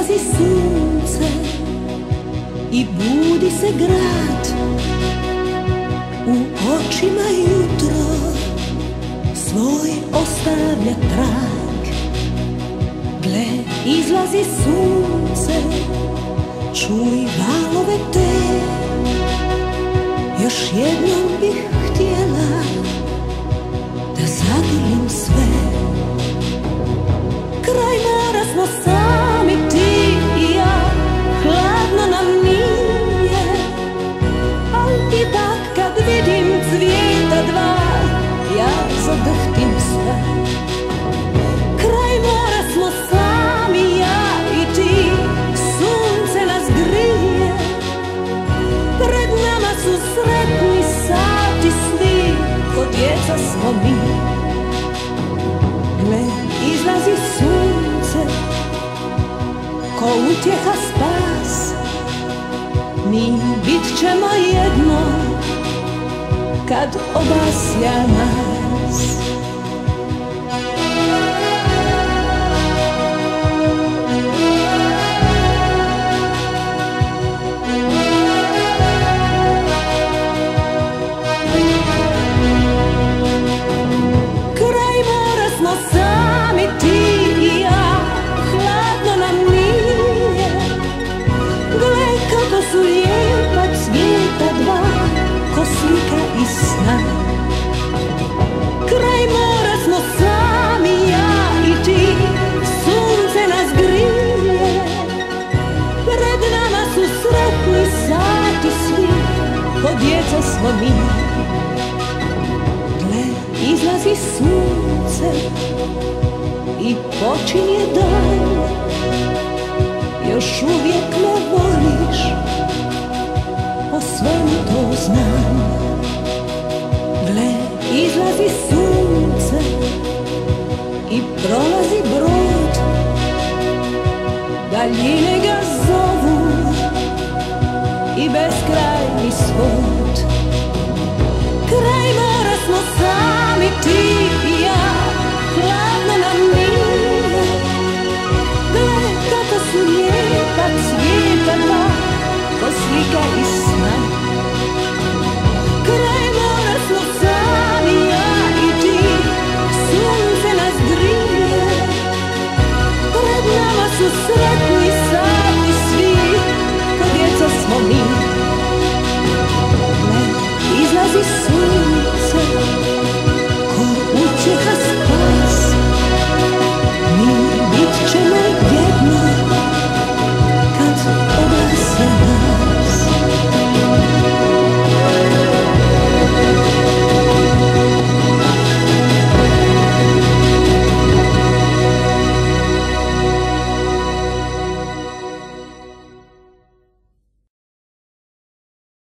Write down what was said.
izlazi sunce i budi se grad, u očima jutro svoj ostavlja trag. Gle, izlazi sunce, čuj valove te, još jednom bih htjela da zagrlim sve. Kraj mora smo sami, ti i ja, hladno nam nije, al ipak kad vidim cvijeta dva, ja zadrhtim sve. Kraj mora smo sami, ja i ti, sunce nas grije, pred nama su sretni sati svi, ko djeca smo mi. Gle, izlazi sunce, ko utjeha spas, mi bit ćemo jedno kad obasja nas. Kraj mora smo sami, ja i ti, sunce nas grije, pred nama su sretni sati svi, ko djeca smo mi. Gle, izlazi sunce i počinje dan, još uvijek me voliš,